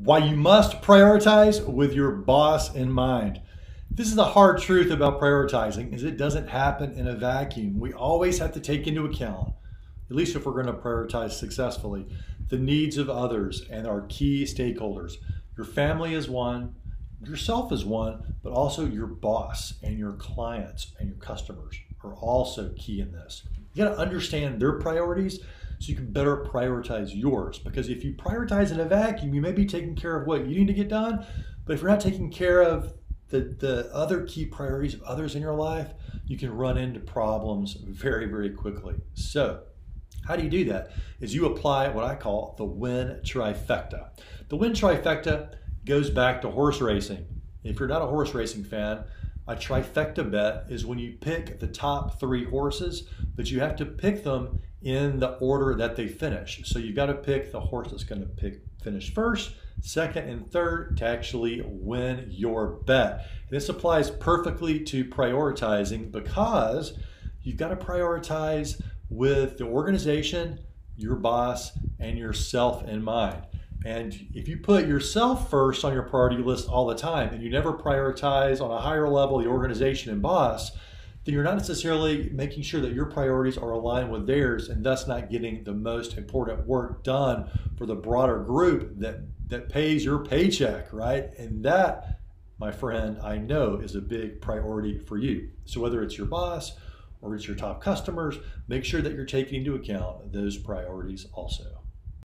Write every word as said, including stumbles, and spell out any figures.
Why you must prioritize with your boss in mind. This is the hard truth about prioritizing, is it doesn't happen in a vacuum. We always have to take into account, at least if we're going to prioritize successfully, the needs of others and our key stakeholders. Your family is one, yourself is one, but also your boss and your clients and your customers are also key in this. You got to understand their priorities so you can better prioritize yours. Because if you prioritize in a vacuum, you may be taking care of what you need to get done, but if you're not taking care of the, the other key priorities of others in your life, you can run into problems very, very quickly. So how do you do that? Is you apply what I call the win trifecta. The win trifecta goes back to horse racing. If you're not a horse racing fan, a trifecta bet is when you pick the top three horses, but you have to pick them in the order that they finish. So you've got to pick the horse that's going to pick finish first, second, and third to actually win your bet. This applies perfectly to prioritizing because you've got to prioritize with the organization, your boss, and yourself in mind. And if you put yourself first on your priority list all the time and you never prioritize on a higher level the organization and boss, then you're not necessarily making sure that your priorities are aligned with theirs and thus not getting the most important work done for the broader group that, that pays your paycheck, right? And that, my friend, I know is a big priority for you. So whether it's your boss or it's your top customers, make sure that you're taking into account those priorities also.